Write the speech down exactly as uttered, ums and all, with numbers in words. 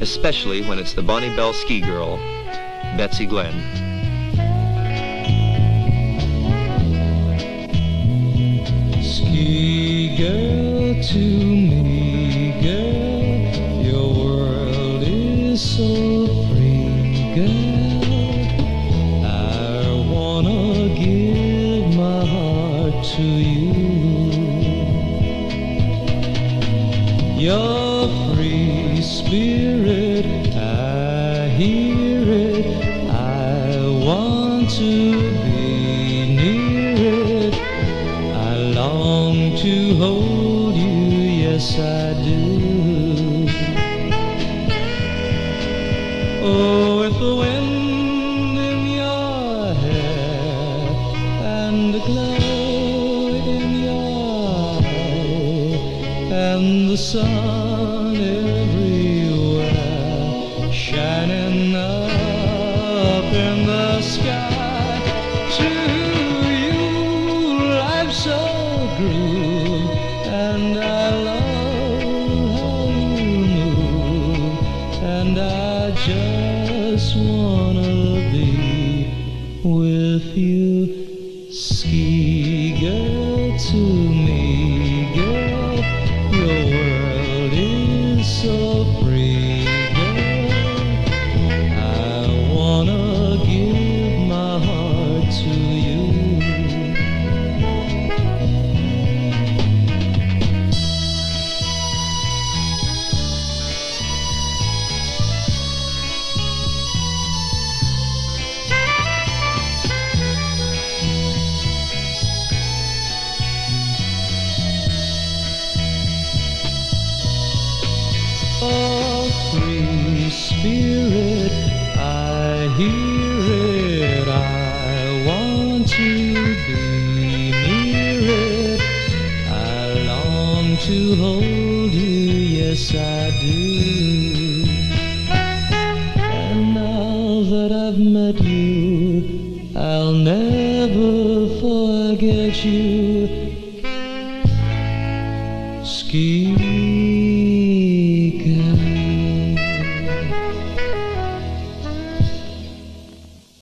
especially when it's the Bonnie Bell ski girl, Betsy Glenn. Ski girl to me, girl, your world is so free, girl. I wanna give my heart to you. Your free spirit, I hear it, I want to be near it. I long to hold you, yes I do. Oh, with the wind in your hair and the glow in your eye and the sun everywhere shining up in the sky, to you life's so groove, and I love how you move, and I just wanna be with you. Ski girl to me, girl, your world is so free, girl. I wanna give my heart to you. Oh, free spirit, I hear it, I want to be near it. I long to hold you, yes I do. And now that I've met you, I'll never forget you. Ski